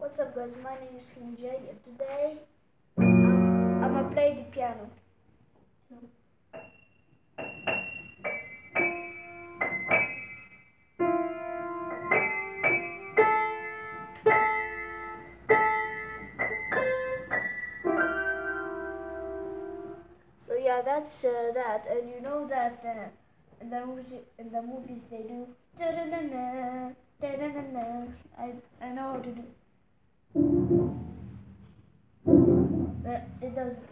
What's up guys, my name is Jiji and today I'm gonna play the piano. So yeah, that's that, and you know that in the movies they do da-da-na-na, da-da-na-na. I know how to do, but it doesn't.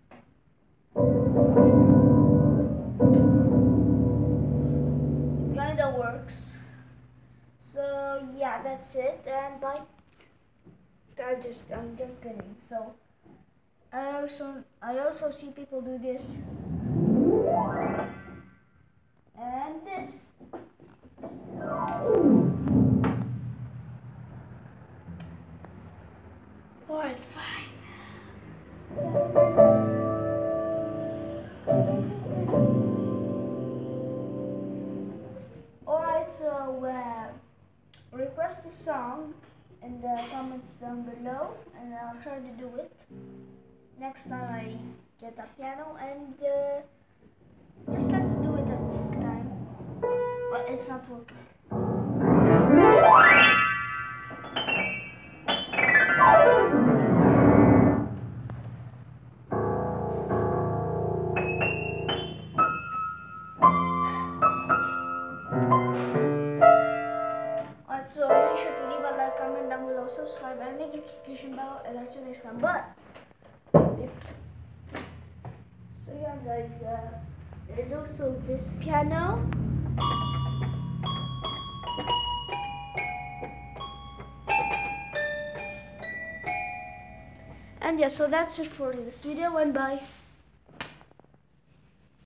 It kinda works. So yeah, that's it, and bye. I'm just kidding. So I also see people do this and this. Alright, fine. Alright, so request a song in the comments down below, and I'll try to do it next time I get a piano, and just let's do it at this time. But it's not working. So make sure to leave a like, comment down below, subscribe, and hit the notification bell, and I'll see you next time. So yeah guys, there's also this piano. And yeah, so that's it for this video, and bye.